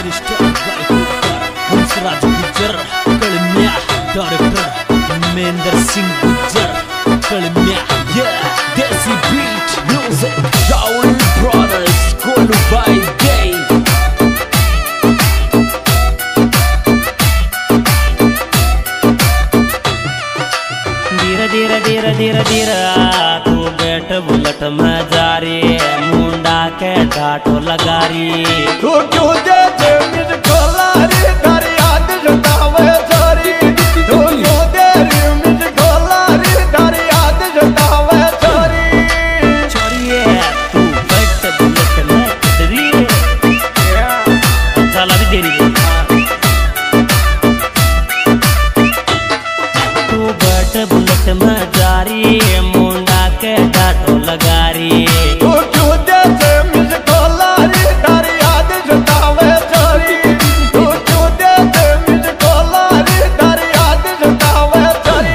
Mister Hansraj Gujjar Kalamya director Mahendra Singh Gujjar Kalamya desi beat music Rahul brothers कोलू बाय डे धीरे धीरे धीरे धीरे धीरे तू बैठ बुलेट में जा रही मुंडा के घाटो लगा रही तू क्यों दे मुझे खोला रे तारी याद जतावे छोरी तू क्यों दे मुझे खोला रे तारी याद जतावे छोरी छोरी तू बैठ बुलेट में डरी चला भी देरी तू बैठ बुलेट में जा रही मुंडा के घाटो लगा रही तू क्यों दे मुझे खोला रे तारी याद जतावे छोरी तू क्यों दे मुझे खोला रे तारी याद जतावे छोरी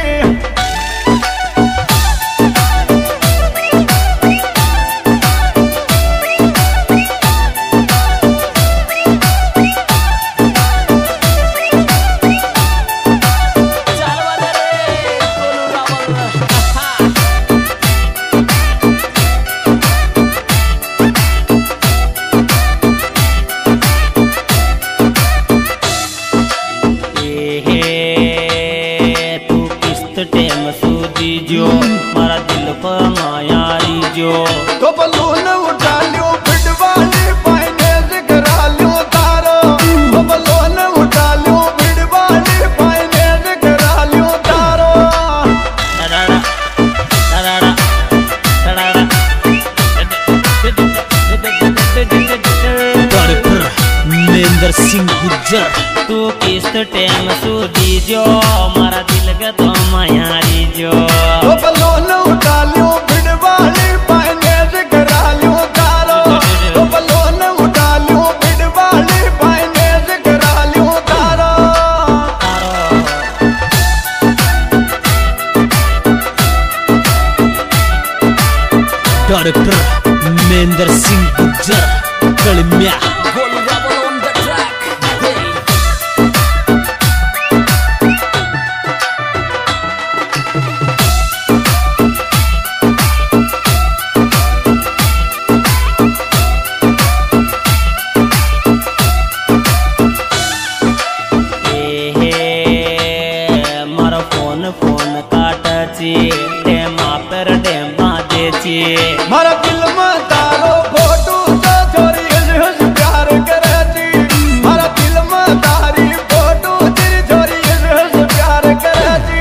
टेम सूदी जो मारा दिल पर मायारी जो तो बलून उठा लियो बिडवाली फाइनेंस करा लियो तारो तो बलून उठा लियो बिडवाली फाइनेंस करा लियो तारो डराड़ा डराड़ा डराड़ा डायरेक्टर महेंद्र सिंह गुज्जर तू किस्त टेम सूदी जो मारा दिल का तो मायारी जो तो बलून उठा लियो बिडवाली फाइनेंस करा लियो तारो तो बलून उठा लियो बिडवाली फाइनेंस करा लियो तारो डायरेक्टर महेंद्र सिंह गुज्जर कलम्या फोन काटची डेमा पर डेमा देची मारा दिल में तारो फोटो तो छोरी हंस प्यार करेची मारा दिल में तारी फोटो तेरी छोरी हंस प्यार करेची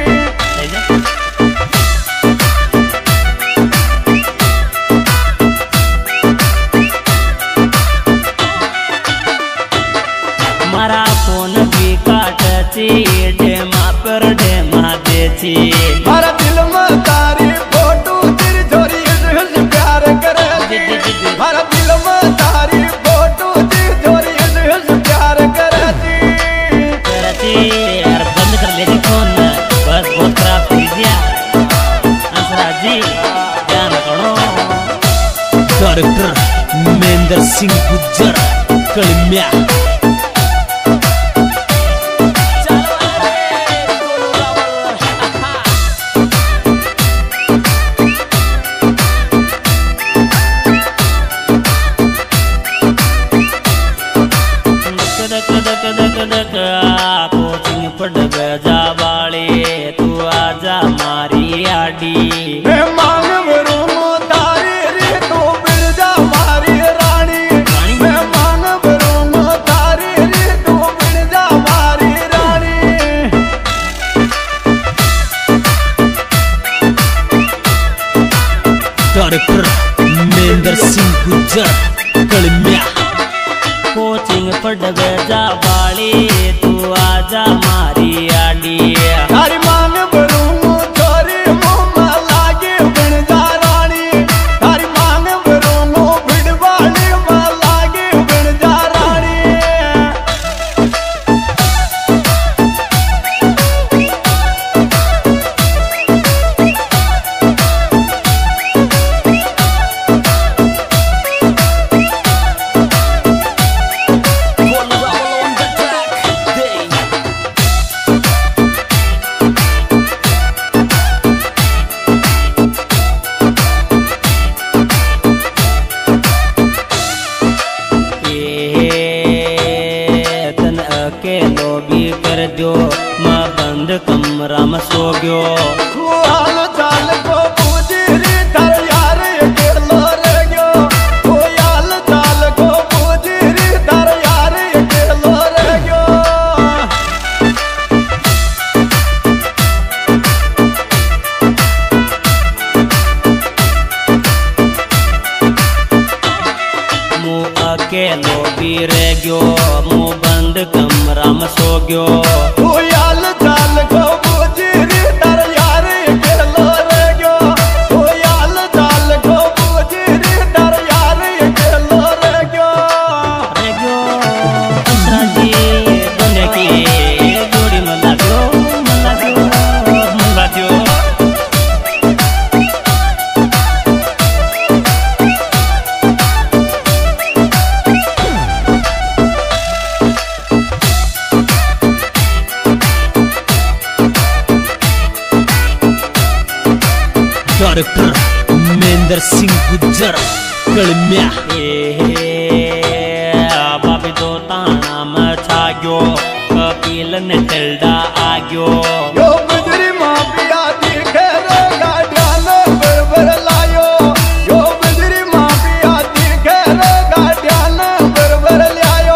मारा फोन भी काटची डेमा पर डेमा देची मारा दिल में तारी फोटो तेरी छोरी हंस प्यार करेची मारा दिल में तारी फोटो तेरी छोरी हंस प्यार करेची यार बंद कर ले फोन बस बहुत खराब कीजिए हंसराज जी ध्यान करो डायरेक्टर महेंद्र सिंह गुज्जर कलम्या कोचिंग पढ़ जा बाले तू आजा मारी आडी मैं मांग रूमो तारी रे तू बिरजा मारी रानी मैं मांग रूमो तारी रे तू बिरजा मारी रानी डायरेक्टर महेंद्र सिंह गुज्जर कलम्या कोचिंग पढ़ जा बाले तू आजा मारी आडी तारी मांग रूमो छोरी मोमा लागे बिरजा रानी तारी मांग रूमो बिड़वाली मा लागे बिरजा रानी कमरा में सो गयो। हाल चाल को पूछरी तार यार अकेलो रह गयो। ओ हाल चाल को पूछरी तार यार अकेलो रह गयो। मुँह अकेलो भी रह गयो, मुँह बंद कमरा में सो गयो। ओ हाल चाल को पूछरी तार यार अकेलो रह गयो। ओ हाल चाल को पूछरी तार यार अकेलो रह गयो। अंतरा जी दुनिया की जोड़ी मला दो, मला दो, मला दो। डायरेक्टर महेंद्र सिंह गुज्जर कलम्या। बाबी दो ताना में छा गयो, कपिल ने टिल्डा आ गयो। यो बिजरी माफिया दिखे रे गाड़ियां बरबर लायो। यो बिजरी माफिया दिखे रे गाड़ियां बरबर लायो।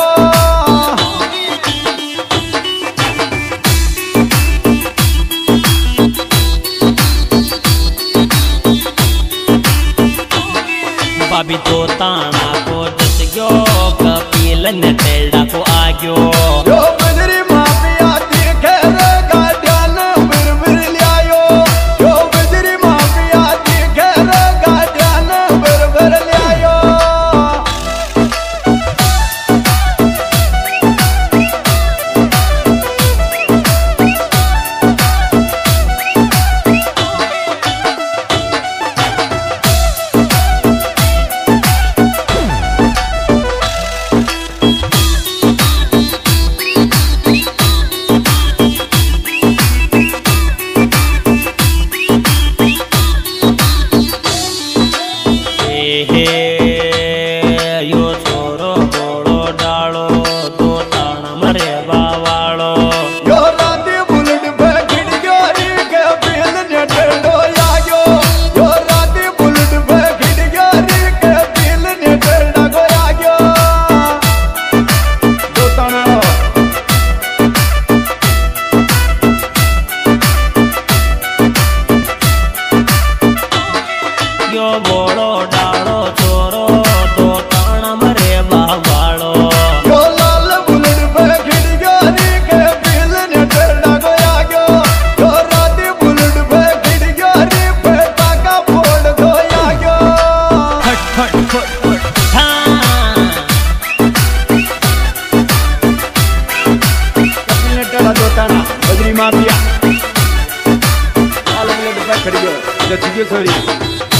बाबी दो ताना को जस गयो, कपिल ने टिल्डा को आ गयो। यो बिजरी माफिया दिखे रे गाड़ियां बरबर लायो। यो बिजरी माफिया दिखे रे गाड़ियां बरबर लायो। यो छोरो बोलो डालो, दो ताना मरे बावालो। यो राती बुलेट पे खिड़ गयो री के बिल ने टेढ़ो आ गयो। यो राती बुलेट पे खिड़ गयो री के बिल ने टेढ़ा को आ गयो। दो ताना यो बोलो डालो छोरो, दो ताना मरे बावालो। यो लाल बुलेट पे खिड़ गयो री के बिल ने टेढ़ा को आ गयो। यो राती बुलेट पे खिड़ गयो री पे टाका फोड़ को आ गयो। फट फट फट फट। हाँ। कपिल ने टेढ़ा दो ताना बजरी माफिया लाल बुलेट पे खिड़ गयो जच गयो छोरी।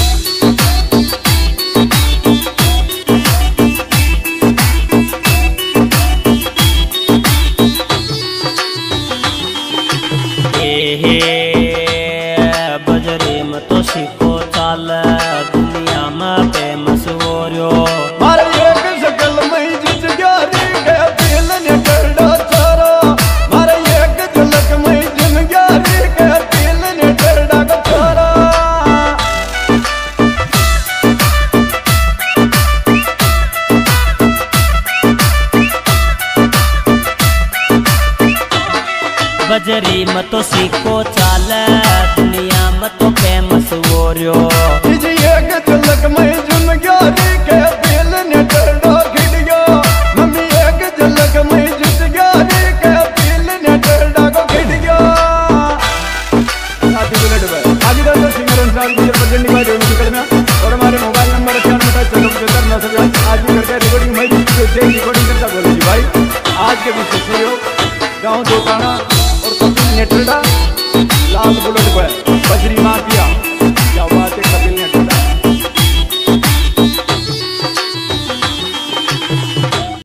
बजरी में तो सीखो चाल, दुनिया में फेमस हो रयो। मारे एक शकल में जिस गयो री के बिल ने टेढ़ो छोरो। मारे एक झलक में जिन गयो री के बिल ने टेढ़ा को छोरो। बजरी में तो सीखो चाल, दुनिया में तो फेमस हो रयो। जिस एक झलक में जिन गयो री के बिल ने टेढ़ो खिड़ गयो। मम्मी एक झलक में जिस गयो री के बिल ने टेढ़ा को खिड़ गयो। साथी बुलेट पे आगे तो सिंगर अनुसार गुजर प्रेजेंट बाय रेणु कलम्या। और हमारे मोबाइल नंबर 95 आज भी करते रिकॉर्डिंग मैं रिकॉर्डिंग करता बोलो जी भाई। आज के विशेष सहयोग गाँव दो ताना और कपिल ने टेढ़ा लाल बुलेट पे।